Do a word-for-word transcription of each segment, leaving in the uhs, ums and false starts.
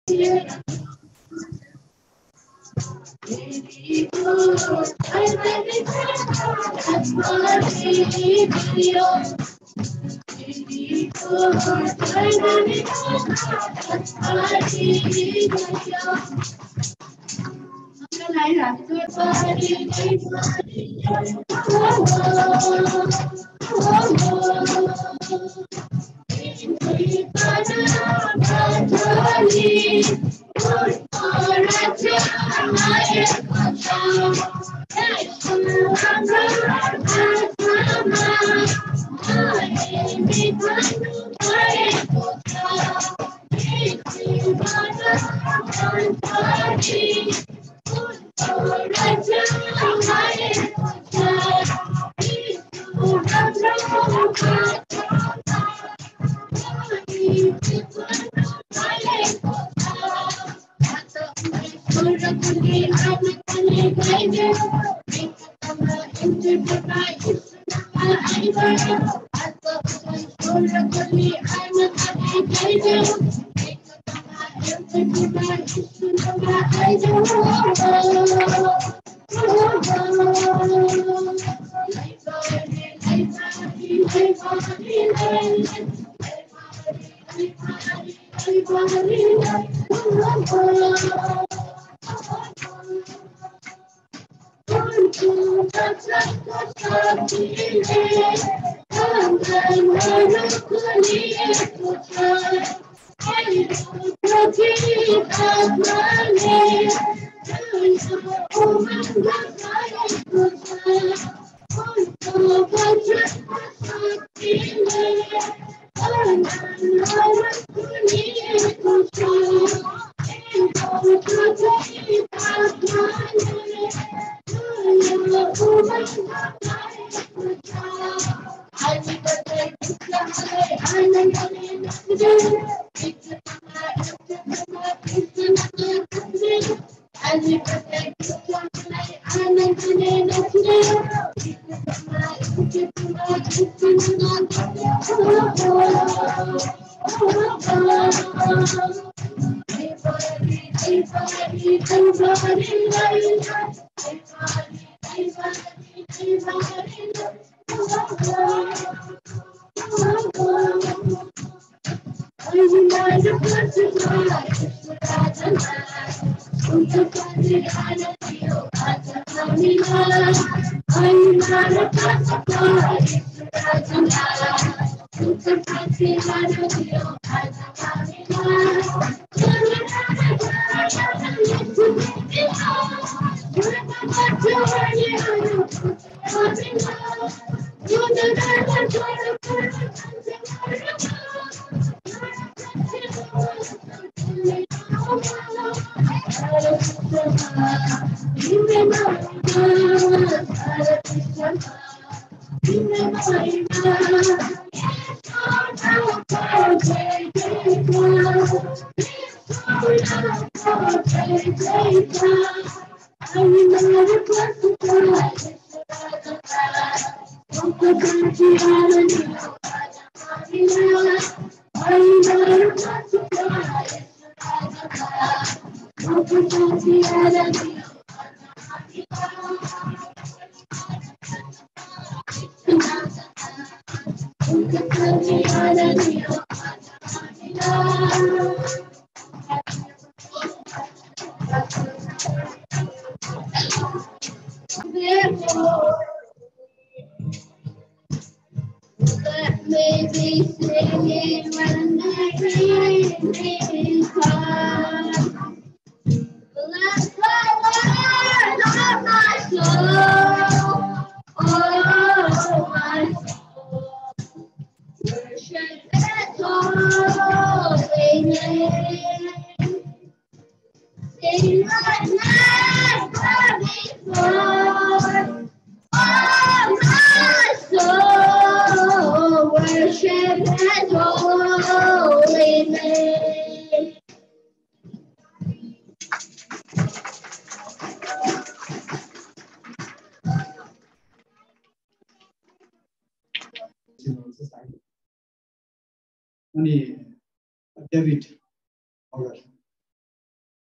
अनि डेभिड हगर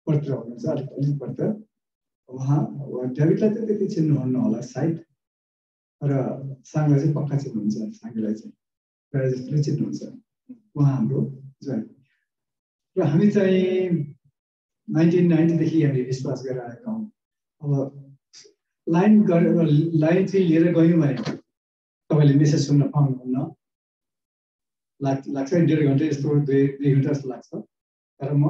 पत्र हुनुहुन्छ अलिक अलिक पत्र उहाँ डेभिडलाई त त्यति चिन्नुहुन्न होला सायद र साङलाई चाहिँ पक्का चिन्नुहुन्छ साङलाई चाहिँ प्रायः जस्तोले चिन्नुहुन्छ उहाँ हाम्रो ज्वाइन र हामी चाहिँ नाइन्टिन नाइन्टीदेखि हामी विश्वास गरेर आएका हौँ अब लाइन गरेर लाइन चाहिँ लिएर गयौँ भने तपाईँले मेसेज सुन्न पाउनुहुन्न लाग्छ लाग्छ डेढ घन्टा यस्तो दुई दुई घन्टा जस्तो लाग्छ तर म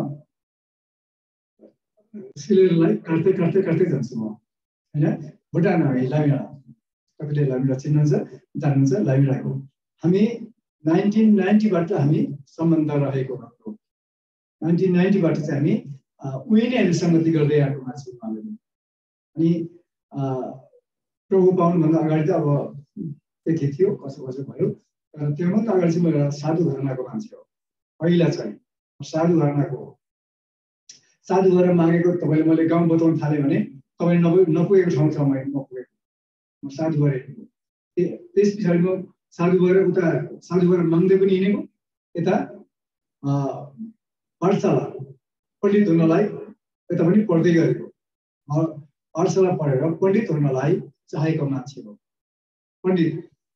सिलेरलाई काट्दै काट्दै काट्दै जान्छु म होइन भुटान हामी लामिडा तपाईँले लामिडा चिन्नुहुन्छ जान्नुहुन्छ लामिडाको हामी नाइन्टिन नाइन्टीबाट हामी सम्बन्ध रहेको हाम्रो नाइन्टिन नाइन्टीबाट चाहिँ हामी उही नै हामी सङ्गति गर्दै आएको मान्छे उहाँले अनि प्रभु पाउनुभन्दा अगाडि त अब त्यति थियो कसो कसो भयो तर त्योभन्दा अगाडि चाहिँ म एउटा साधु घरानाको मान्छे हो पहिला चाहिँ साधु घरानाको हो साधु गरेर मागेको तपाईँले मैले गाउँ बताउन थालेँ भने तपाईँ नपुगे नपुगेको ठाउँ छ मैले नपुगेको म साधु गरेँ त्यस पछाडि म साधु गरेर उता साधु गरेर माग्दै पनि हिँडेको यता पाठशाला पण्डित हुनलाई यता पनि पढ्दै गरेको पाठशाला पढेर पण्डित हुनलाई चाहेको मान्छे हो पण्डित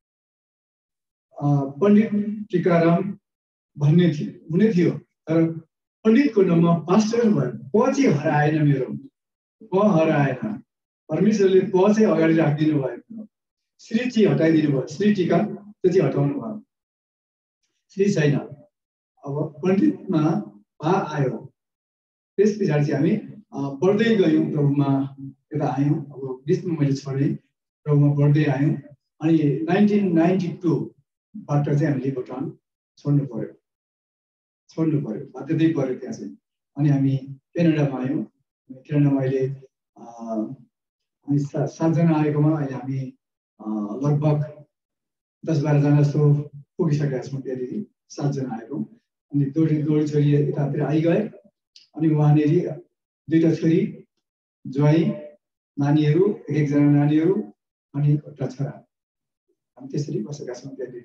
पण्डित टीकाराम भन्ने थियो हुने थियो तर पण्डितको नाममा पास्टर भयो प चाहिँ हराएन मेरो प हराएन परमेश्वरले प चाहिँ अगाडि राखिदिनु भयो श्री चाहिँ हटाइदिनु भयो श्री टीका त्यो चाहिँ हटाउनु भयो श्री छैन अब पण्डितमा पा आयो त्यस पछाडि चाहिँ हामी पढ्दै गयौँ प्रभुमा यता आयौँ अब बिचमा मैले छोडेँ प्रभुमा पढ्दै आयौँ अनि नाइन्टिन नाइन्टी टूबाट चाहिँ हामीले भुटान छोड्नु पर्यो छोड्नु पर्यो बाध्यतै पर्यो त्यहाँ चाहिँ अनि हामी क्यानाडामा आयौँ क्यानाडामा अहिले हामी सातजना आएकोमा अहिले हामी लगभग दस बाह्रजना जस्तो पुगिसकेका छौँ त्यहाँनिर सातजना आएको अनि दोडी दोडी छोरी यतातिर आइगए अनि उहाँनिर दुईवटा छोरी ज्वाइँ नानीहरू एक एकजना नानीहरू अनि एउटा छोरा हामी त्यसरी बसेका छौँ त्यहाँनिर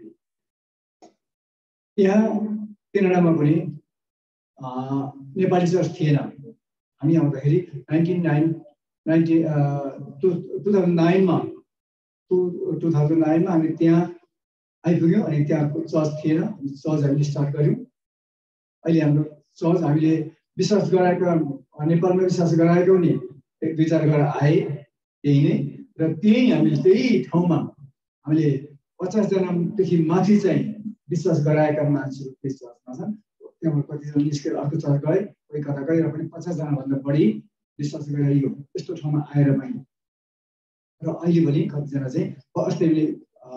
यहाँ क्यानाडामा पनि नेपाली चर्च थिएन हामी आउँदाखेरि nineteen nine ninety to two thousand नाइनमा टु टु थाउजन्ड नाइनमा हामी त्यहाँ आइपुग्यौँ अनि त्यहाँको चर्च थिएन चर्च हामीले स्टार्ट गऱ्यौँ अहिले हाम्रो चर्च हामीले विश्वास गराएको नेपालमा विश्वास गराएको नि एक दुई चार गरेर आए त्यही नै र त्यही हामीले त्यही ठाउँमा हामीले पचासजनादेखि माथि चाहिँ विश्वास गराएका मान्छेहरू त्यस चर्चमा छन् त्यहाँबाट कतिजना निस्केर अर्को चर्च गए कोही कता गएर पनि पचासजनाभन्दा बढी विश्वास गरियो यस्तो ठाउँमा आएर पनि र अहिले पनि कतिजना चाहिँ अस्ति हामीले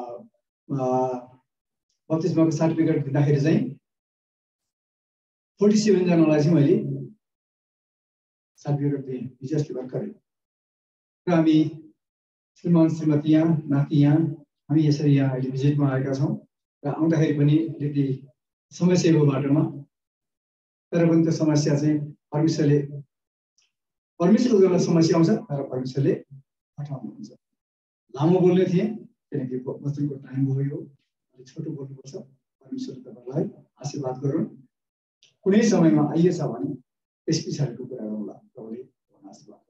बत्तिसमाको सर्टिफिकेट दिँदाखेरि चाहिँ फोर्टी सेभेनजनालाई चाहिँ मैले सर्टिफिकेट दिएँ हिजो अस्ति भर्खरै र हामी श्रीमान श्रीमती यहाँ नाति यहाँ हामी यसरी यहाँ अहिले भिजिटमा आएका छौँ र आउँदाखेरि पनि अलिकति समस्या हो बाटोमा तर पनि त्यो समस्या चाहिँ परमेश्वरले परमेश्वरको बेला समस्या आउँछ तर परमेश्वरले हटाउनुहुन्छ लामो बोल्ने थिएँ किनकि वचनको टाइम भयो अलिक छोटो बोल्नुपर्छ परमेश्वरले तपाईँलाई आशीर्वाद गरून् कुनै समयमा आइएछ भने त्यस पछाडिको कुरा गरौँला तपाईँले आशीर्वाद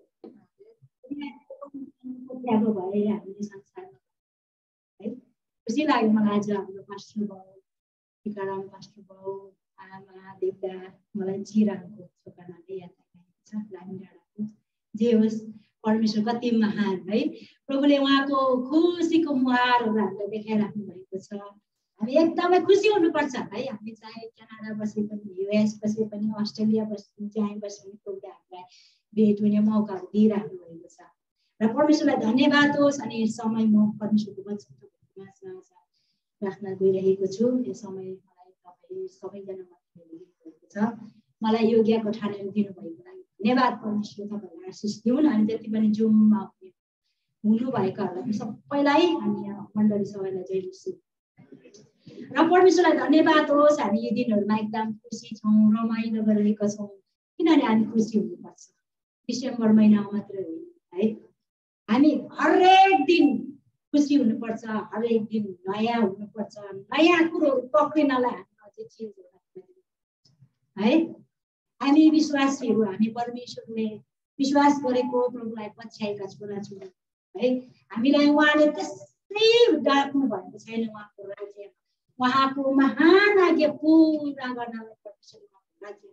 खुसी लाग्यो मलाई आज हाम्रो पास्टर बाउ टीकाराम पास्टर बाउ आमा देवता मलाई चिराको छोकराले याद आइरहेको छ लामी डाँडाको जे होस् परमेश्वर कति महान है प्रभुले उहाँको खुसीको मुहारहरू हामीलाई देखाइराख्नु भएको छ हामी एकदमै खुसी हुनुपर्छ है हामी चाहे क्यानाडा बसे पनि युएस बसे पनि अस्ट्रेलिया बसे जहाँ बसे पनि प्रभुले हामीलाई भेट हुने मौकाहरू दिइराख्नु भएको छ र परमेश्वरलाई धन्यवाद होस् अनि समय म परमेश्वरको वचनको राख्न गइरहेको छु यो समय मलाई तपाईँ सबैजना भएको छ मलाई योग्यको ठानेर दिनुभएको लागि धन्यवाद परमेश्वर तपाईँलाई आशिष दिउन् अनि जति पनि जुममा हुनुभएकाहरूलाई सबैलाई हामी मण्डली सबैलाई जय मसीह र परमेश्वरलाई धन्यवाद होस् हामी यो दिनहरूमा एकदम खुसी छौँ रमाइलो गरिरहेका छौँ किनभने हामी खुसी हुनुपर्छ डिसेम्बर महिनामा मात्रै होइन है हामी हरेक दिन खुसी हुनुपर्छ हरेक दिन नयाँ हुनुपर्छ नयाँ कुरोहरू पक्रिनलाई हामी अझै चेन्ज है हामी विश्वासीहरू हामी परमेश्वरले विश्वास गरेको प्रभुलाई पछ्याएका छोरा छोरी है। हामीलाई उहाँले त्यसै डाक्नु भएको छैन। उहाँको राज्य उहाँको महान आज्ञा पुरा गर्नलाई परमेश्वरले राज्य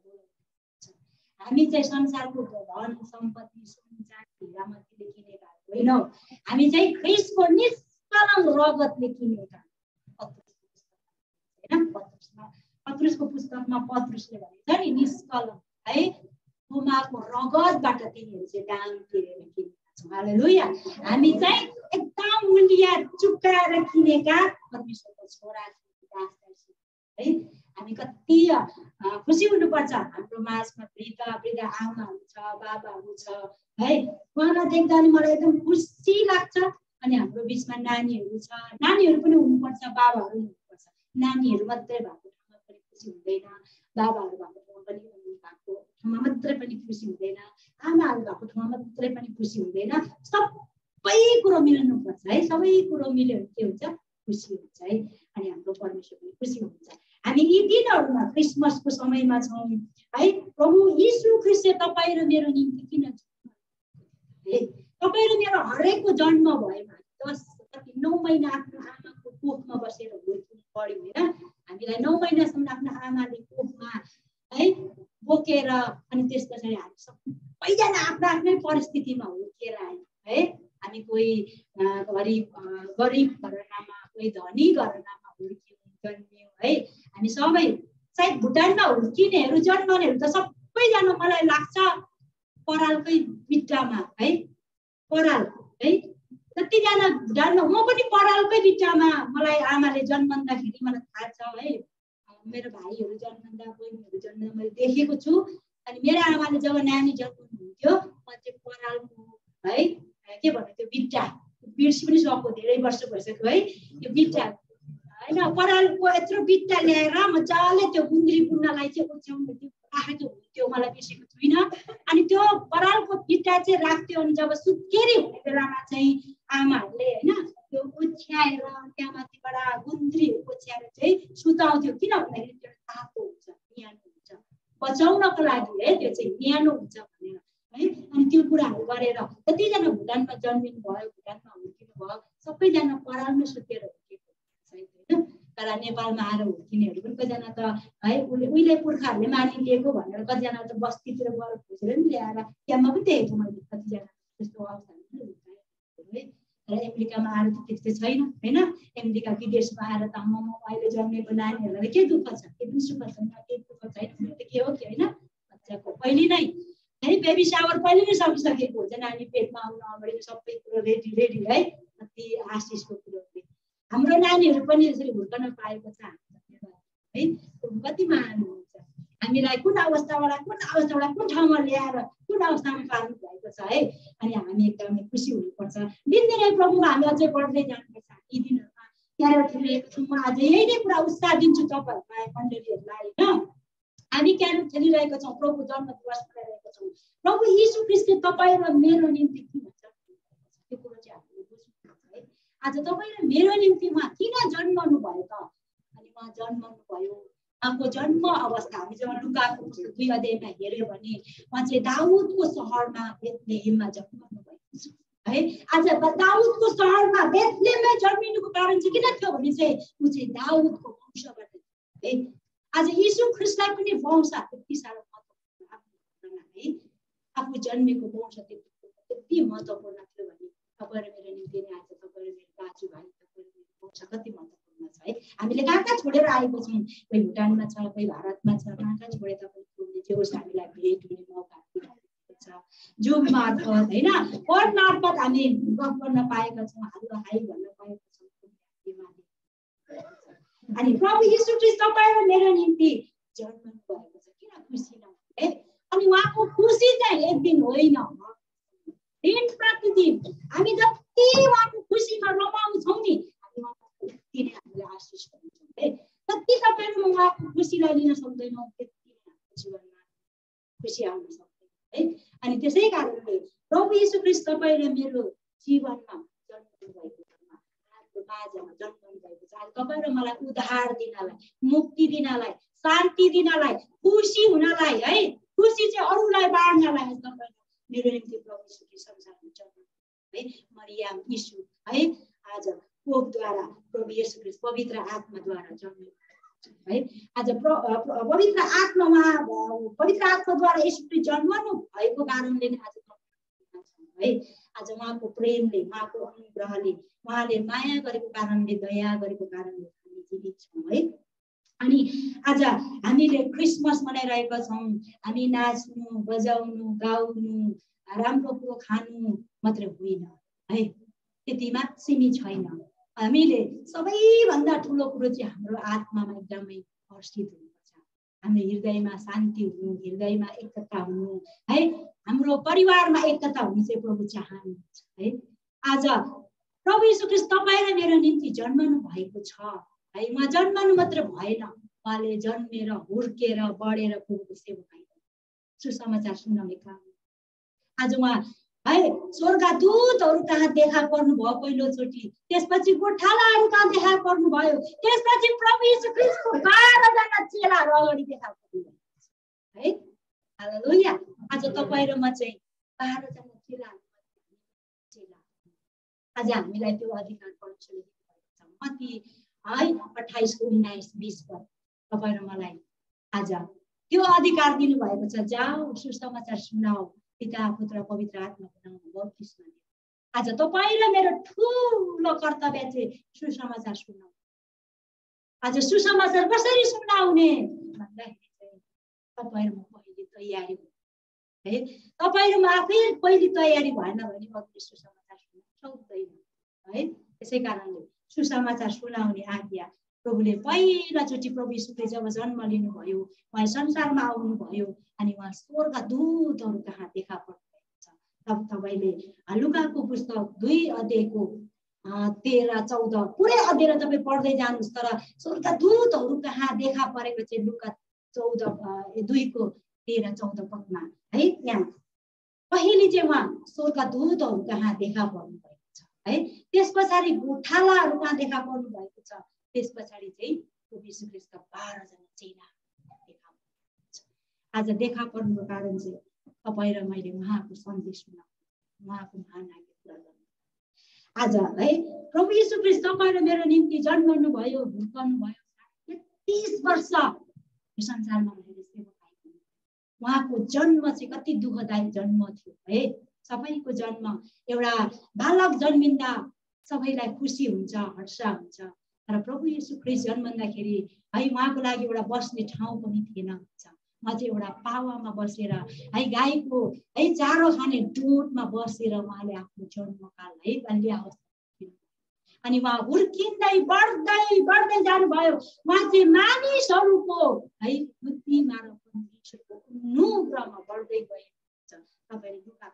हामी चाहिँ संसारको धन सम्पत्ति सुन चाँदी हीरामतीले किनेका होइनौँ। हामी चाहिँ ख्रीष्टको निष्कलङ्क रगतले किनेका। हैन पत्रुसमा पत्रुसको पुस्तकमा पत्रुसले भनेको छ नि निष्कलङ्क है उहाँको रगतबाट तिनीहरू चाहिँ दाम तिरेर किनेका छौँ। हालेलुया। हामी चाहिँ एकदम मूल्य चुकाएर किनेका परमेश्वरको छोरा है। हामी कति खुसी हुनुपर्छ। हाम्रो माझमा वृद्ध वृद्ध आमाहरू छ बाबाहरू छ है। उहाँलाई देख्दा नि मलाई एकदम खुसी लाग्छ। अनि हाम्रो बिचमा नानीहरू छ नानीहरू पनि हुनुपर्छ बाबाहरू हुनुपर्छ। नानीहरू मात्रै भएको ठाउँमा पनि खुसी हुँदैन। बाबाहरू भएको ठाउँमा पनि भएको ठाउँमा मात्रै पनि खुसी हुँदैन। आमाहरू भएको ठाउँमा मात्रै पनि खुसी हुँदैन। सबै कुरो मिल्नुपर्छ है। सबै कुरो मिल्यो भने के हुन्छ खुसी हुन्छ है। अनि हाम्रो परमेश्वर पनि खुसी हुन्छ। हामी यी दिनहरूमा क्रिसमसको समयमा छौँ है। प्रभु यीशु ख्रीष्ट तपाईँ र मेरो निम्ति किन है। तपाईँ र मेरो हरेकको जन्म भएमा दस कति नौ महिना आफ्नो आमाको कोखमा बसेर हुर्किनु पऱ्यो होइन। हामीलाई नौ महिनासम्म आफ्नो आमाले कोखमा है बोकेर अनि त्यस पछाडि हामी सबैजना आफ्नो आफ्नै परिस्थितिमा हुर्किएर आयौँ है। हामी कोही गरिब गरिब घरनामा कोही धनी घरनामा हुर्कियौँ जन्मियौँ है। हामी सबै सायद भुटानमा हुर्किनेहरू जन्मनेहरू त सबैजना मलाई लाग्छ परालकै बिट्टामा है। पराल है कतिजना भुटानमा म पनि परालकै बिट्टामा मलाई आमाले जन्मँदाखेरि मलाई थाहा छ है। मेरो भाइहरू जन्मँदा बहिनीहरू जन्मँदा मैले देखेको छु। अनि मेरो आमाले जब नानी जन्माउनुहुन्थ्यो म चाहिँ परालको है के भन्नु त्यो बिट्टा बिर्सी पनि सक्यो धेरै वर्ष भइसक्यो है। त्यो बिट्टा होइन परालको यत्रो बिट्टा ल्याएर मजाले त्यो गुन्द्री बुन्नलाई चाहिँ ओछ्याउनु राखेको हुन्थ्यो मलाई बिर्सेको छुइनँ। अनि त्यो परालको बिट्टा चाहिँ राख्थ्यो। अनि जब सुत्केरी हुने बेलामा चाहिँ आमाहरूले होइन त्यो ओछ्याएर त्यहाँ माथिबाट गुन्द्री ओछ्याएर चाहिँ सुताउँथ्यो। किन भन्दाखेरि त्यो तातो हुन्छ न्यानो हुन्छ बचाउनको लागि है। त्यो चाहिँ न्यानो हुन्छ भनेर है। अनि त्यो कुराहरू गरेर कतिजना भुटानमा जन्मिनु भयो भुटानमा हुर्किनु भयो सबैजना परालमै सुतेर हुर्किएको होइन। तर नेपालमा आएर हुर्किनेहरू पनि कतिजना त है उसले उहिले पुर्खाहरूले मानिलिएको भनेर कतिजना त बस्तीतिर गएर खोजेर पनि ल्याएर त्यहाँमा पनि देखेको छु मैले कतिजना त्यस्तो अवस्थाहरू पनि हुन्छ है। तर अमेरिकामा आएर त त्यस्तो छैन होइन। अमेरिका विदेशमा आएर त आमामा अहिले जन्मेको नानीहरूलाई के दुःख छ के पनि सुख छैन के दुःख छैन त के हो कि होइन। बच्चाको पहिले नै है बेबी सावर पहिले नै सकिसकेको हुन्छ। नानी पेटमा आउनु अगाडि सबै कुरो रेडी रेडी है। कति आशिषको कुरो हाम्रो नानीहरू पनि यसरी हुर्कन पाएको छ है। कति महान हुन्छ। हामीलाई कुन अवस्थाबाट कुन अवस्थाबाट कुन ठाउँमा ल्याएर कुन अवस्थामा पाल्नु भएको छ है। अनि हामी एकदमै खुसी हुनुपर्छ। दिनदिनै प्रभुमा हामी अझै बढ्दै जानुपर्छ। यी दिनहरूमा क्यारेर खेलिरहेको छौँ। म आज यही नै कुरा उत्साह दिन्छु तपाईँहरूलाई मण्डलीहरूलाई होइन। हामी क्यारेर खेलिरहेको छौँ प्रभु जन्म दिवस मनाइरहेको छौँ। प्रभु यीशु ख्रीष्ट तपाईँ र मेरो निम्ति के भन्छ त्यो कुरो चाहिँ हामीले बुझ्नुपर्छ है। आज तपाईँ र मेरो निम्ति उहाँ किन जन्मनु भयो त। अनि उहाँ जन्मनु भयो उहाँको जन्म अवस्था हामी जब लुकाको पुस्तक दुई अध्यायमा हेऱ्यो भने उहाँ चाहिँ दाउदको सहरमा बेथलेहेममा जन्मनु भएको छ है। आज दाउदको सहरमा बेथलेहेममा जन्मिनुको कारण चाहिँ किन थियो भने चाहिँ ऊ चाहिँ दाउदको वंशबाट है। आज यीशु ख्रीष्टलाई पनि वंश त्यति साह्रो महत्त्वपूर्ण है। आफू जन्मेको वंश त्यति महत्त्वपूर्ण थियो भने तपाईँ र मेरो निम्ति नै आज तपाईँ र मेरो दाजुभाइ तपाईँ र मेरो वंश कति महत्त्वपूर्ण छ है। हामीले कहाँ कहाँ छोडेर आएको छौँ। कोही भुटानमा छ कोही भारतमा छ कहाँ कहाँ छोडेर तपाईँले जे होस् हामीलाई भेट हुने मौका दिइरहेको छ जुम मार्फत होइन फोन मार्फत हामी गफ गर्न पाएका छौँ। हालो हाई भन्न पाएका छौँ। अनि प्रभु यीशु ख्रीष्ट तपाईँ र मेरो निम्ति जन्मनु भएको छ किन खुसी नहुने। अनि उहाँको खुसी चाहिँ एक दिन होइन दिन प्रतिदिन हामी जति उहाँको खुसीमा रमाउँछौँ नि हामी उहाँको त्यति नै हामीले आशिष पाउँछौँ है। जति तपाईँ र उहाँको खुसीलाई लिन सक्दैनौँ त्यति नै हाम्रो जीवनमा खुसी आउन सक्दैन है। अनि त्यसै कारणले प्रभु यीशु ख्रीष्ट तपाईँ र मेरो जीवनमा जन्मनु भएको छ माझमा जन्मनु भएको छ। आज तपाईँ र मलाई उद्धार दिनलाई मुक्ति दिनलाई शान्ति दिनलाई, खुसी हुनलाई है, खुसी चाहिँ अरूलाई बाँड्नलाई तपाईँ मेरो निम्ति प्रभु यीशुले संसारमा जन्म है, मरियम यीशु है आज कोखद्वारा प्रभु यीशु ख्रीष्ट पवित्र आत्माद्वारा जन्मिनु है। आज पवित्र आत्मा उहाँ पवित्र आत्माद्वारा यीशु ख्रीष्ट जन्मनु भएको कारणले नै आज है, आज उहाँको प्रेमले, उहाँको अनुग्रहले, उहाँले माया गरेको कारणले, दया गरेको कारणले हामी जीवित छौँ है। अनि आज हामीले क्रिसमस मनाइरहेका छौँ। हामी नाच्नु, बजाउनु, गाउनु, राम्रो कुरो खानु मात्रै होइन है, त्यतिमा सीमित छैन। हामीले सबैभन्दा ठुलो कुरो चाहिँ हाम्रो आत्मामा एकदमै हर्षित हुनुपर्छ, हाम्रो हृदयमा शान्ति हुनु, हृदयमा एकता हुनु है, हाम्रो परिवारमा एकता हुनु चाहिँ प्रभु चाहनुहुन्छ है। आज प्रभु यीशु ख्रीष्ट तपाईँ र मेरो निम्ति जन्मनु भएको छ है। उहाँ जन्मनु मात्र भएन, उहाँले जन्मेर हुर्केर बढेर प्रभुको सेवकाई सुसमाचार सुनाउने काम। आज उहाँ है स्वर्गदूतहरू कहाँ देखा पर्नुभयो पहिलोचोटि, त्यसपछि गोठालाहरू कहाँ देखा पर्नुभयो, त्यसपछि प्रभु यीशु ख्रीष्टको बाह्रजना चेलाहरू अगाडि देखा पर्नुभयो है। हालेलुया। आज तपाईँ र म चाहिँ बाह्रजना चेलाहरू चेला आज हामीलाई त्यो अधिकार परमेश्वरले दिनुभएको छ। मत्ती है अट्ठाइसको उन्नाइस बिस पर तपाईँ र मलाई आज त्यो अधिकार दिनुभएको छ। जाऊ सुसमाचार सुनाऊ, पिता पुत्र पवित्र आत्माको नाममा बप्तिस्मा दिनु। आज तपाईँ र मेरो ठुलो कर्तव्य चाहिँ सुसमाचार सुनाऊ। आज सुसमाचार कसरी सुनाउने भन्दाखेरि चाहिँ तपाईँ र म पहिले तयारी है, तपाईँ र म आफै पहिले तयारी भएन भने अरू सुसमाचार सुनाउन सक्दैन है। त्यसै कारणले सुसमाचार सुनाउने आज्ञा प्रभुले पहिलाचोटि प्रभु यीशुले जब जन्म लिनुभयो, उहाँ संसारमा आउनुभयो अनि उहाँ स्वर्गदूतहरू कहाँ देखा पर्नुभएको छ। तब तपाईँले लुकाको पुस्तक दुई अध्यायको तेह्र चौध पुरै अध्याय तपाईँ पढ्दै जानुहोस्, तर स्वर्गदूतहरू कहाँ देखा परेको चाहिँ लुका चौध दुईको तेह्र चौध पदमा है। त्यहाँ पहिले चाहिँ उहाँ स्वर्गदूतहरू कहाँ देखा पर्नुभएको छ है, त्यस पछाडि गोठालाहरू कहाँ देखा पर्नुभएको छ, त्यस पछाडि चाहिँ प्रभु यीशु ख्रीष्टका बाह्रजना चेला देखा पर्नुभएको छ। आज देखा पर्नुको कारण चाहिँ तपाईँ र मैले उहाँको सन्देश सुनाउनु, उहाँको महान आज्ञा पुरा गर्नु। आज है प्रभु यीशु ख्रीष्ट तपाईँ र मेरो निम्ति जन्मनु भयो, हुर्कनु भयो, तेत्तीस वर्ष यो संसारमा रहेर सेवा पाइनु। उहाँको जन्म चाहिँ कति दुःखदायी जन्म थियो है। सबैको जन्म एउटा बालक जन्मिँदा सबैलाई खुसी हुन्छ, हर्ष हुन्छ, तर प्रभु यीशु ख्रीष्ट जन्मँदाखेरि है उहाँको लागि एउटा बस्ने ठाउँ पनि थिएन। उहाँ चाहिँ एउटा पावामा बसेर है गाईको है चारो खाने डोटमा बसेर उहाँले आफ्नो जन्मकाल है बाल्य अवस्था अनि उहाँ हुर्किँदै बढ्दै बढ्दै जानुभयो। उहाँ चाहिँ मानिसहरूको है बुद्धिमा र परमेश्वरको अनुग्रहमा बढ्दै गएको छ। तपाईँले लुका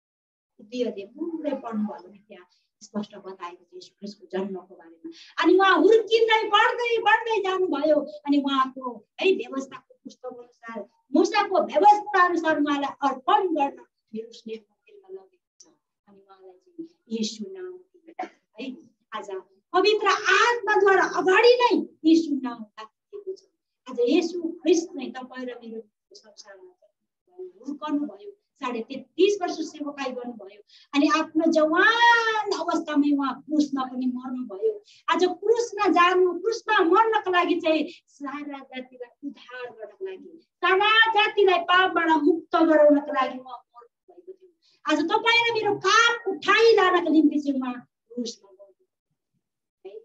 दुई अध्याय पुरै पढ्नुभयो भने त्यहाँ स्पष्ट बताएको छ यीशु ख्रीष्टको जन्मको बारेमा। अनि उहाँ हुर्किँदै बढ्दै बढ्दै जानुभयो अनि उहाँको है व्यवस्थाको पुस्तक अनुसार मूसाको व्यवस्था अनुसार उहाँलाई अर्पण गर्न यरुशलेम मन्दिरमा लगेको छ अनि उहाँलाई चाहिँ येशू नाम है आज पवित्र आत्माद्वारा अगाडि नै येशू नाम राखिएको छ। आज येशू ख्रीष्ट नै तपाईँ र मेरो संसारमा हुर्कनु भयो, साढे तेत्तीस वर्ष सेवकाई गर्नुभयो अनि आफ्नो जवान अवस्थामै उहाँ क्रुसमा पनि मर्नुभयो। आज क्रुसमा जानु, क्रुसमा मर्नको लागि चाहिँ सारा जातिलाई उद्धार गर्नको लागि, सारा जातिलाई पापबाट मुक्त गराउनको लागि उहाँ मर्नु भएको थियो। आज तपाईँ र मेरो पाप उठाइलानको निम्ति चाहिँ उहाँ क्रुसमा मर्नुभयो है।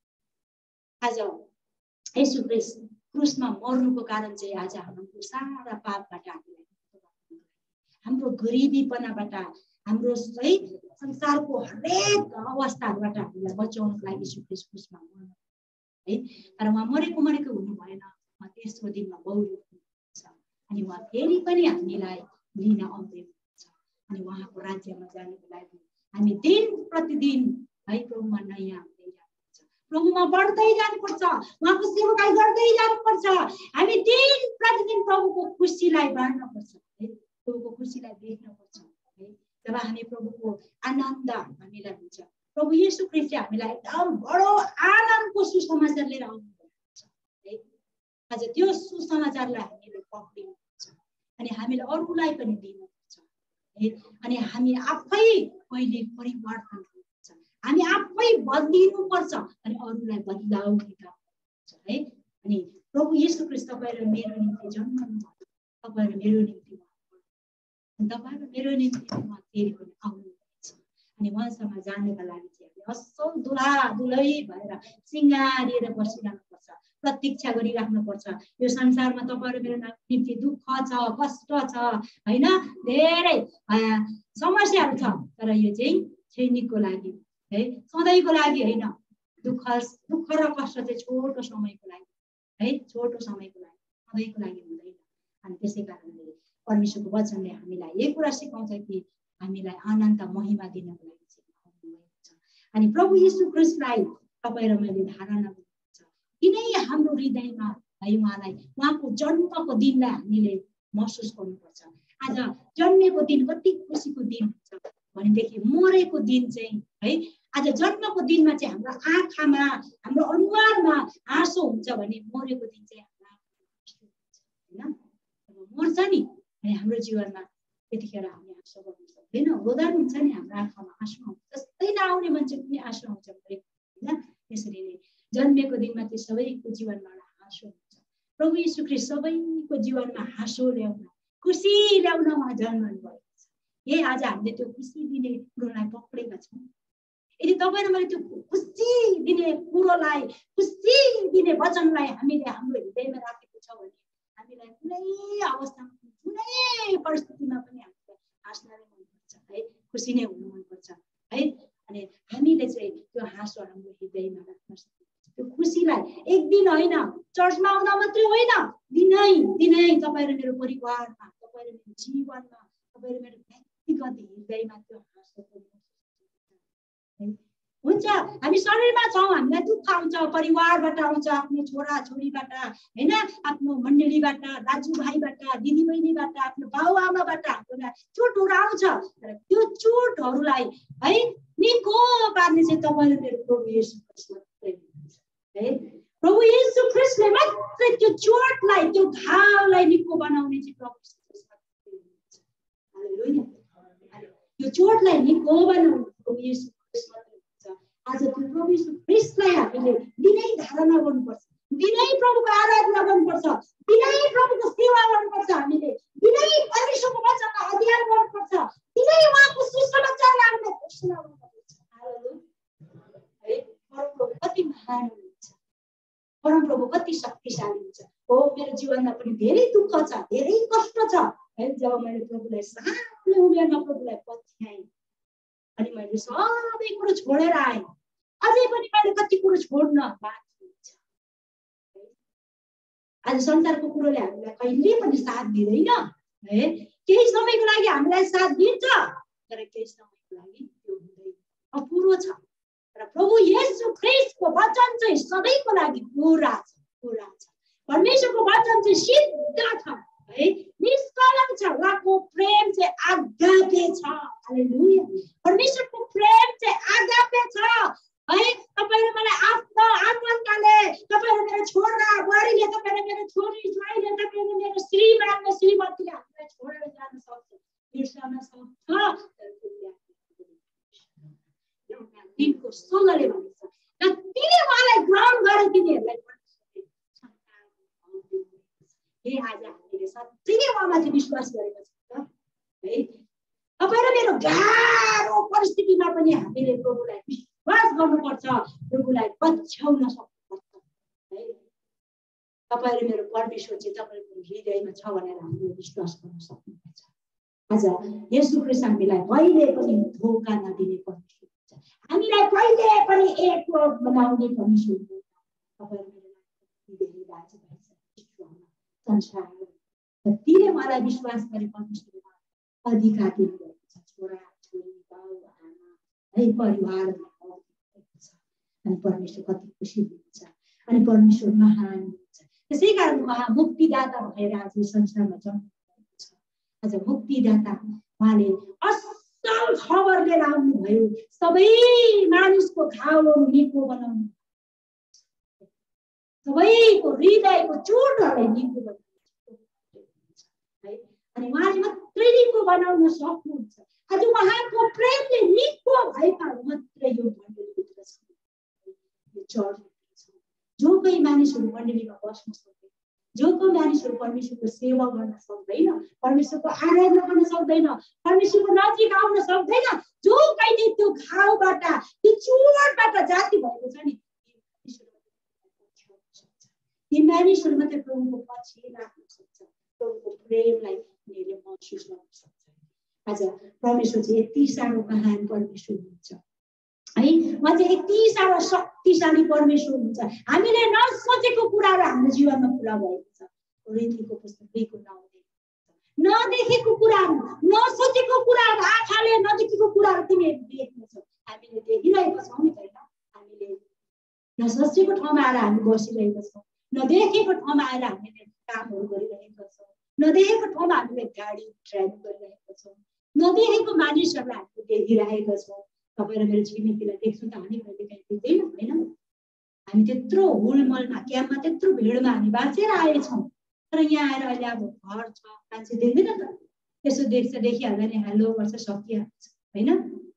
आज येशू ख्रीष्ट क्रुसमा मर्नुको कारण चाहिँ आज हाम्रो सारा पापबाट हामीलाई, हाम्रो गरिबीपनाबाट, हाम्रो सही संसारको हरेक अवस्थाहरूबाट हामीलाई बचाउनको लागि यीशु ख्रीष्ट क्रुसमा मर्नु है। तर उहाँ मरेको मरेको हुनु भएन, उहाँ तेस्रो दिनमा बहुरूप हुनुहुन्छ अनि उहाँ फेरि पनि हामीलाई लिन आउँदै हुनुहुन्छ अनि उहाँको राज्यमा जानको लागि हामी दिन प्रतिदिन है प्रभुमा नयाँ हुँदै जानुपर्छ, प्रभुमा बढ्दै जानुपर्छ, उहाँको सेवाकाई गर्दै जानुपर्छ। हामी दिन प्रतिदिन प्रभुको खुसीलाई बाँड्नुपर्छ है, प्रभुको खुसीलाई देख्नुपर्छ है। जब हामी प्रभुको आनन्द हामीलाई हुन्छ, प्रभु येशू ख्रीष्ट हामीलाई एकदम बडो आनन्दको सुसमाचार लिएर आउनुभएको छ है। आज त्यो सुसमाचारलाई हामीले पक्रिनुपर्छ अनि हामीले अरूलाई पनि दिनुपर्छ है। अनि हामी आफै पहिले परिवर्तन हुनुपर्छ, हामी आफै बदलिनुपर्छ अनि अरूलाई बदलाउ दिनुपर्छ है। अनि प्रभु येशू ख्रीष्ट तपाईँ र मेरो निम्ति जन्मनु भयो, तपाईँ र मेरो निम्ति तपाईँ र मेरो निम्ति उहाँ फेरि पनि आउनुहुनेछ अनि उहाँसँग जानका लागि चाहिँ हामीले असल दुला दुलै भएर सिँगारिएर बसिरहनुपर्छ, प्रतीक्षा गरिराख्नुपर्छ। यो संसारमा तपाईँ र मेरो निम्ति दुःख छ, कष्ट छ होइन, धेरै समस्याहरू छ, तर यो चाहिँ क्षणिकको लागि है, सधैँको लागि होइन। दुःख दुःख र कष्ट चाहिँ छोटो समयको लागि है, छोटो समयको लागि, सधैँको लागि हुँदैन। अनि त्यसै कारणले परमेश्वरको वचनले हामीलाई यही कुरा सिकाउँछ कि हामीलाई अनन्त महिमा दिनको लागि चाहिँ आउनुभएको छ। अनि प्रभु येशू ख्रीष्टलाई तपाईँ र मैले धारणा गर्नुपर्छ, किनै हाम्रो हृदयमा है उहाँलाई उहाँको जन्मको दिनलाई हामीले महसुस गर्नुपर्छ। आज जन्मेको दिन कति खुसीको दिन हुन्छ भनेदेखि मरेको दिन चाहिँ है, आज जन्मको दिनमा चाहिँ हाम्रो आँखामा हाम्रो अनुहारमा हाँसो हुन्छ भने मरेको दिन चाहिँ हाम्रो आँखामा होइन मर्छ नि अनि हाम्रो जीवनमा त्यतिखेर हामी आँसु गर्नु सक्दैन, रोदन हुन्छ नि, हाम्रो आँखामा आँसु आउँछ, जस्तै नआउने मान्छे पनि आँसु आउँछ होइन। त्यसरी नै जन्मेको दिनमा चाहिँ सबैको जीवनमा हाँसो हुन्छ। प्रभु येशू ख्रीष्ट सबैको जीवनमा हाँसो ल्याउन, खुसी ल्याउन उहाँ जन्मनु भएको छ। यही आज हामीले त्यो खुसी दिने कुरोलाई पक्रेका छौँ। यदि तपाईँ र मैले त्यो खुसी दिने कुरोलाई, खुसी दिने वचनलाई हामीले हाम्रो हृदयमा राखेको छ भने हामीलाई कुनै अवस्थामा कुनै परिस्थितिमा पनि हामीलाई हाँस्न नै मनपर्छ है, खुसी नै हुनु मनपर्छ है। अनि हामीले चाहिँ त्यो हाँसो हाम्रो हृदयमा राख्न सक्छौँ। त्यो खुसीलाई एक दिन होइन, चर्चमा आउँदा मात्रै होइन, दिनै दिनै तपाईँ र मेरो परिवारमा, तपाईँ र मेरो जीवनमा, तपाईँ र मेरो व्यक्तिगत हृदयमा त्यो हाँसो हुन्छ। हामी शरीरमा छौँ, हामीलाई दुःख आउँछ, परिवारबाट आउँछ, आफ्नो छोरा छोरीबाट होइन, आफ्नो मण्डलीबाट, दाजुभाइबाट, दिदीबहिनीबाट, आफ्नो बाबुआमाबाट हामीलाई चोटहरू आउँछ। तर त्यो चोटहरूलाई है निको पार्ने चाहिँ तपाईँ र मेरो प्रभु येशू ख्रीष्ट मात्रै हुनुहुन्छ है। प्रभु येशू ख्रीष्टले मात्रै त्यो चोटलाई, त्यो घाउलाई निको बनाउने चाहिँ प्रभु येशू ख्रीष्ट मात्रै हुनुहुन्छ। हालेलुया। त्यो चोटलाई निको बनाउने प्रभु येशू ख्रीष्ट मात्रै। आज त्यो प्रभु येशू ख्रीष्टलाई हामीले दिनै धारणा गर्नुपर्छ, दिनै प्रभुको आराधना गर्नुपर्छ, दिनै प्रभुको सेवा गर्नुपर्छ, हामीले दिनै परमेश्वरको वचनलाई अध्ययन गर्नुपर्छ, दिनै उहाँको सुसमाचारलाई हामीले घोषणा गर्नुपर्छ। है परमप्रभु कति महान हुनुहुन्छ, परमप्रभु कति शक्तिशाली हुन्छ। हो मेरो जीवनमा पनि धेरै दुःख छ, धेरै कष्ट छ है। जब मैले प्रभुलाई सानो उमेरमा प्रभुलाई पछ्याएँ अनि मैले सबै कुरो छोडेर आएँ, अझै पनि मैले कति कुरो छोड्न बाँकी छ। आज संसारको कुरोले हामीलाई कहिले पनि साथ दिँदैन है, केही समयको लागि हामीलाई साथ दिन्छ तर केही समयको लागि त्यो हुँदैन, अपुरो छ। र प्रभु येशू ख्रीष्टको वचन चाहिँ सबैको लागि पुरा छ, पुरा छ। परमेश्वरको वचन चाहिँ सिद्ध छ है, निष्कलङ्क छ, उहाँको प्रेम चाहिँ आगापे छ। हालेलुया। परमेश्वरको प्रेम चाहिँ आगापे छ है। तपाईँ र मलाई आफ्नो आत्माले, तपाईँ र मेरो छोरा बुहारीले, तपाईँ र मेरो छोरी ज्वाइँले, तपाईँ र मेरो श्रीमान र श्रीमतीले हामीलाई छोडेर जान सक्छ, बिर्सन सक्छ। दिनको सोलले भन्छ जतिले उहाँलाई ग्रहण गरे तिनीहरूलाई हे आज हामीले साँच्चै उहाँमाथि विश्वास गरेका छौँ है। तपाईँ र मेरो गाह्रो परिस्थितिमा पनि हामीले प्रभुलाई विश्वास गर्नुपर्छ, प्रभुलाई पछ्याउन सक्नुपर्छ है। तपाईँ र मेरो परमेश्वर चाहिँ तपाईँको हृदयमा छ भनेर हामीले विश्वास गर्न सक्नुपर्छ। आज येशू ख्रीष्ट हामीलाई कहिले पनि धोका नदिने परमेश्वर हुन्छ, हामीलाई कहिले पनि एक बनाउने परमेश्वर हुन्छ। तपाईँ र मेरो दाजुभाइ संसार जतिले मलाई विश्वास गरे परमेश्वरमा अधिकार दिनुभएको छ, छोरा छोरी बाउ आमा है परिवारमा अनि परमेश्वर कति खुसी हुनुहुन्छ अनि परमेश्वर महान हुनुहुन्छ। त्यसै कारण उहाँ मुक्तिदाता भएर आज संसारमा जन्मनुभएको छ। आज मुक्तिदाता उहाँले असल खबर लिएर आउनुभयो, सबै मानिसको घाउ निको बनाउनु, सबैको हृदयको चोटहरूलाई निको गर्नुहुन्छ है। अनि उहाँले मात्रै निको बनाउन सक्नुहुन्छ। आज उहाँको प्रेमले निको भएकाहरू मात्रै यो मण्डलीभित्र छ, यो चर्चभित्र छ। जो कोही मानिसहरू मण्डलीमा बस्न सक्दैन, जो कोही मानिसहरू परमेश्वरको सेवा गर्न सक्दैन, परमेश्वरको आराधना गर्न सक्दैन, परमेश्वरको नजिक आउन सक्दैन, जो कहिले त्यो घाउबाट त्यो चोटबाट जाति भएको छ नि, ती मानिसहरू मात्रै प्रभुको पछि लाग्न सक्छ, प्रभुको प्रेमलाई उनीहरूले महसुस गर्न सक्छ। आज परमेश्वर चाहिँ यति साह्रो महान परमेश्वर हुन्छ है। उहाँ चाहिँ यति साह्रो शक्तिशाली परमेश्वर हुन्छ। हामीले नसोचेको कुराहरू हाम्रो जीवनमा पुरा भएको छ। कोरिन्थीको पुस्तक दुईको नौ नदेखेको कुराहरू, नसोचेको कुराहरू, आँखाले नदेखेको कुराहरू तिमीहरू देख्नेछौ। हामीले देखिरहेको छौँ नि होइन, हामीले नसोचेको ठाउँमा आएर हामी बसिरहेको छौँ, नदेखेको ठाउँमा आएर हामीले कामहरू गरिरहेका छौँ, नदेखेको ठाउँमा हामीले गाडी ड्राइभ गरिरहेका छौँ, नदेखेको मानिसहरूलाई हामीले देखिरहेका छौँ। तपाईँ र मेरो छिमेकीलाई देख्छौँ त हामी कहिले काहीँ देख्दैन होइन। हामी त्यत्रो हुलमलमा क्याम्पमा त्यत्रो भिडमा हामी बाँचेर आएछौँ, तर यहाँ आएर अहिले अब घर छ, मान्छे देख्दैन त, यसो देख्छ, देखिहाल्दा नि हेलो गर्छ, सकिहाल्छ होइन।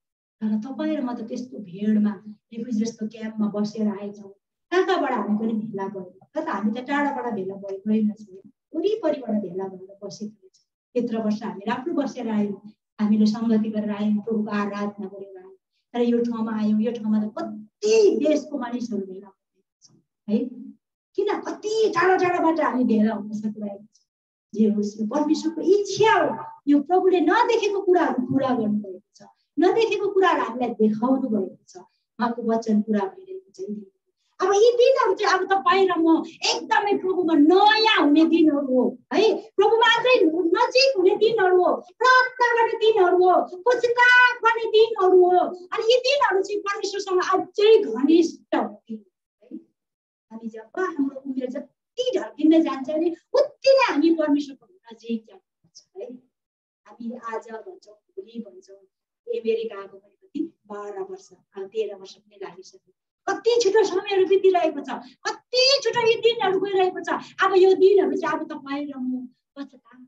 तर तपाईँ र म त त्यस्तो भिडमा रेफ्युजी जस्तो क्याम्पमा बसेर आएछौँ। कहाँ कहाँबाट हामी पनि भेला भयौँ, तर हामी त टाढाबाट भेला भएको रहेनछौँ, वरिपरिबाट भेला भएर बसेको रहेछ। यत्र वर्ष हामी राम्रो बसेर आयौँ, हामीले सङ्गति गरेर आयौँ, प्रभुको आराधना गरेर आयौँ। तर यो ठाउँमा आयौँ, यो ठाउँमा त कति देशको मानिसहरू भेला भएका छौँ है। किन कति टाढा टाढाबाट हामी भेला हुन सकिरहेको छ। जे होस् यो परमेश्वरको इच्छा हो। यो प्रभुले नदेखेको कुराहरू पुरा गर्नुभएको छ, नदेखेको कुराहरू हामीलाई देखाउनु भएको छ। उहाँको वचन पुरा भइरहेको छ। अब यी दिनहरू चाहिँ अब तपाईँ र म एकदमै प्रभुमा नयाँ हुने दिनहरू हो है। प्रभुमा अझै नजिक हुने दिनहरू हो, प्रार्थना गर्ने दिनहरू हो, पश्चाताप गर्ने दिनहरू हो। अनि यी दिनहरू चाहिँ परमेश्वरसँग अझै घनिष्ठ हुने है। हामी जब हाम्रो उमेर जति ढल्किँदै जान्छ नि उति नै हामी परमेश्वरको नजिक जानुपर्छ है। हामी आज भन्छौँ, भोलि भन्छौँ, अमेरिका आएको पनि कति बाह्र वर्ष तेह्र वर्ष पनि लागिसक्यो। कति छिटो समयहरू बितिरहेको छ, कति छिटो यी दिनहरू गइरहेको छ। अब यो दिनहरू चाहिँ अब तपाईँ र म पश्चाताप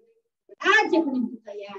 राज्यको निम्ति तयार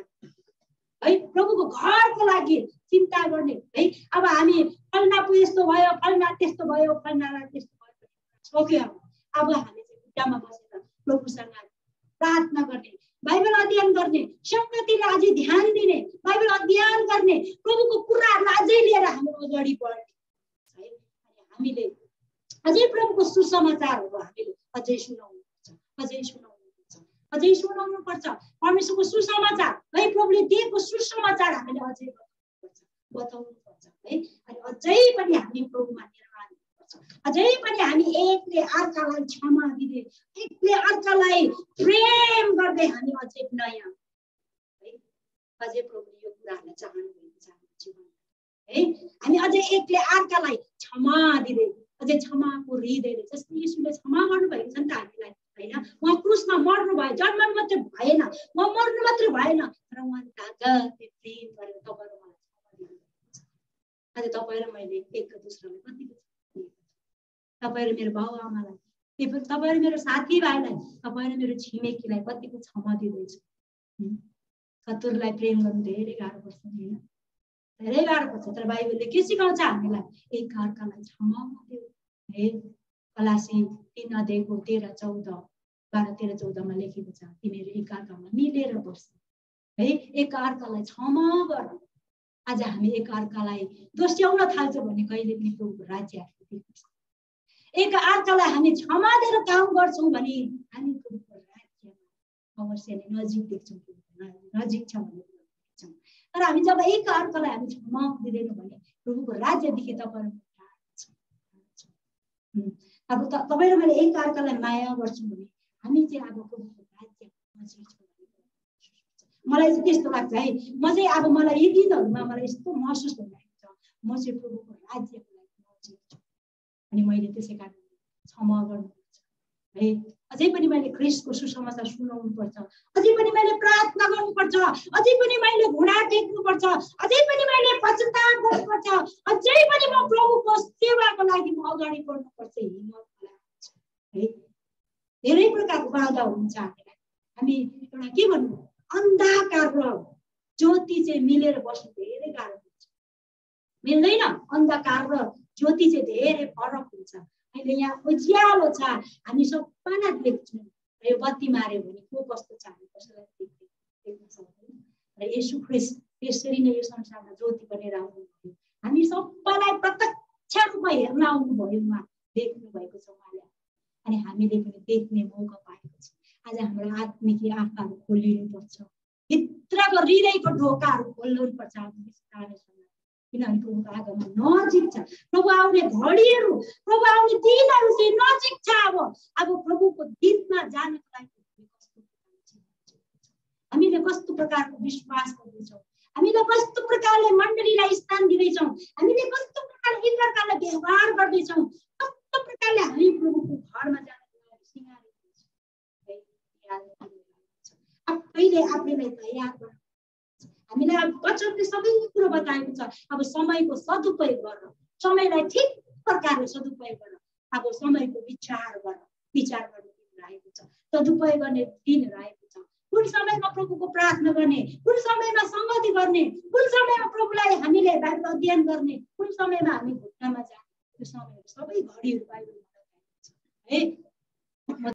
है, प्रभुको घरको लागि चिन्ता गर्ने है। अब हामी फल्ना पो यस्तो भयो, फल्ना त्यस्तो भयो, फल्नालाई त्यस्तो भयो सक्यो। अब हामी चाहिँ खुट्टामा बसेर प्रभुसँग प्रार्थना गर्ने, बाइबल अध्ययन गर्ने, सङ्गतिलाई अझै ध्यान दिने, बाइबल अध्ययन गर्ने, प्रभुको कुराहरूलाई अझै लिएर हाम्रो अगाडि बढ्ने है। हामीले अझै प्रभुको सुसमाचारहरू हामीले अझै सुनाउनुपर्छ, अझै सुनाउनुपर्छ, अझै सुनाउनुपर्छ। परमेश्वरको सुसमाचार है, प्रभुले दिएको सुसमाचार हामीले अझै बताउनुपर्छ, बताउनुपर्छ है। अनि अझै पनि हामी प्रभुमा निर्माण हुनुपर्छ। अझै पनि हामी एकले अर्कालाई क्षमा दिँदै, एकले अर्कालाई प्रेम गर्दै हामी अझै नयाँ है। अझै प्रभुले यो कुराहरूलाई चाहनुहुन्छ हाम्रो जीवनमा है। हामी अझै एकले अर्कालाई क्षमा दिँदै, अझै क्षमाको हृदयले, जस्तो यीशुले क्षमा गर्नुभएको छ नि त हामीलाई होइन। उहाँ क्रुसमा मर्नु भयो, जन्मनु मात्रै भएन, उहाँ मर्नु मात्रै भएन, तर उहाँले तागतले प्रेम गरेर तपाईँ र मलाई क्षमा दिनुभएको छ। आज तपाईँ र मैले एक दुस्रालाई कतिको तपाईँ र मेरो बाउ आमालाई, तपाईँ र मेरो साथीभाइलाई, तपाईँ र मेरो छिमेकीलाई कतिको क्षमा दिँदैछु। शत्रुलाई प्रेम गर्नु धेरै गाह्रो पर्छ होइन, धेरै गाह्रो पर्छ। तर बाइबलले के सिकाउँछ हामीलाई? एक अर्कालाई क्षमा दियो है। कलासी तीन अध्यायको तेह्र चौध बाह्र तेह्र चौधमा लेखेको छ, तिमीहरू एक अर्कामा मिलेर बस्छ है, एक अर्कालाई क्षमा गर। आज हामी एक अर्कालाई दोस्याउन थाल्छौँ भने कहिले पनि प्रभुको राज्य हामीले देख्छ। एक अर्कालाई हामी क्षमा दिएर काम गर्छौँ भने हामी प्रभुको राज्यमा अवश्य नै नजिक देख्छौँ, नजिक छ भन्ने कुरा देख्छौँ। तर हामी जब एक अर्कालाई हामी क्षमा दिँदैनौँ भने प्रभुको राज्यदेखि तपाईँ अब तपाईँ र मैले एक अर्कालाई माया गर्छौँ भने हामी चाहिँ अब प्रभुको राज्यको नजिक छौँ। मलाई चाहिँ त्यस्तो लाग्छ है। म चाहिँ अब मलाई यी दिनहरूमा मलाई यस्तो महसुस भइरहेको छ, म चाहिँ प्रभुको राज्यको लागि नजिक छु। अनि मैले त्यसै कारण क्षमा गर्नुपर्छ है। अझै पनि मैले ख्रिस्टको सुसमाचार सुनाउनुपर्छ, अझै पनि मैले प्रार्थना गर्नुपर्छ, अझै पनि मैले घुँडा टेक्नुपर्छ, अझै पनि मैले पश्चाताप गर्नुपर्छ, अझै पनि म प्रभुको सेवाको लागि म अगाडि बढ्नुपर्छ। हिम्मत है धेरै प्रकारको बाधा हुन्छ हामीलाई हामी एउटा के भन्नु अन्धकार र ज्योति चाहिँ मिलेर बस्नु धेरै गाह्रो हुन्छ मिल्दैन अन्धकार र ज्योति चाहिँ धेरै फरक हुन्छ अहिले यहाँ उज्यालो छ हामी सबैजना देख्छौँ र यो बत्ती मार्यो भने को कस्तो छ हामी कसैलाई देख्न सक्दैनौँ र येशू ख्रीष्ट त्यसरी नै यो संसारमा ज्योति बनेर आउनुभयो हामी सबैलाई प्रत्यक्ष रूपमा हेर्न आउनुभयो उहाँ देख्नु भएको छ उहाँले अनि हामीले पनि देख्ने मौका पाएको छ आज हाम्रो आत्मिक आँखाहरू खोलिनुपर्छ भित्रको हृदयको ढोकाहरू खोल्नुपर्छ किनभने प्रभुको आगमन नजिक छ प्रभु आउने घडीहरू प्रभु आउने दिनहरू चाहिँ नजिक छ अब अब प्रभुको दिनमा जानको लागि हामीले कस्तो प्रकारको विश्वास गर्दैछौँ हामीले कस्तो प्रकारले मण्डलीलाई स्थान दिँदैछौँ हामीले कस्तो प्रकारले एकअर्कालाई व्यवहार गर्दैछौँ कस्तो प्रकारले हामी प्रभुको घरमा जानको लागि सिँगार आफैले आफैलाई तयार गर्नु हामीलाई अब वचनले सबै कुरो बताएको छ अब समयको सदुपयोग गर समयलाई ठिक प्रकारले सदुपयोग गर अब समयको विचार गर विचार गर्ने दिन रहेको छ सदुपयोग गर्ने दिन रहेको छ कुन समयमा प्रभुको प्रार्थना गर्ने कुन समयमा संगति गर्ने कुन समयमा प्रभुलाई हामीले बाइबल अध्ययन गर्ने कुन समयमा हामी घुट्नामा जाने त्यो समयहरू सबै घडीहरू बाइबलमा बताएको छ है